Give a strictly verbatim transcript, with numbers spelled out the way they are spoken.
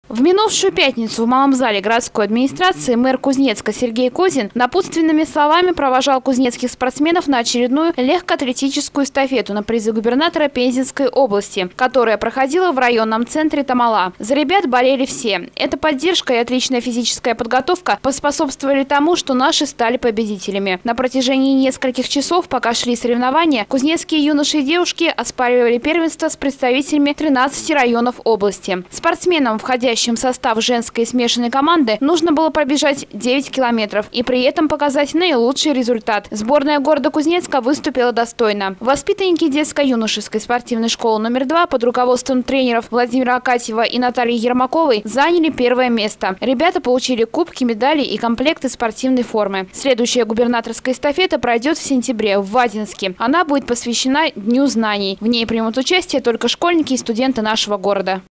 В минувшую пятницу в малом зале городской администрации мэр Кузнецка Сергей Козин напутственными словами провожал кузнецких спортсменов на очередную легкоатлетическую эстафету на призы губернатора Пензенской области, которая проходила в районном центре Тамала. За ребят болели все. Эта поддержка и отличная физическая подготовка поспособствовали тому, что наши стали победителями. На протяжении нескольких часов, пока шли соревнования, кузнецкие юноши и девушки оспаривали первенство с представителями тринадцати районов области. Спортсменам, входящим в состав женской и смешанной команды, нужно было пробежать девять километров и при этом показать наилучший результат. Сборная города Кузнецка выступила достойно. Воспитанники детско-юношеской спортивной школы номер два под руководством тренеров Владимира Акатьева и Натальи Ермаковой заняли первое место. Ребята получили кубки, медали и комплекты спортивной формы. Следующая губернаторская эстафета пройдет в сентябре в Вадинске. Она будет посвящена Дню знаний. В ней примут участие только школьники и студенты нашего города.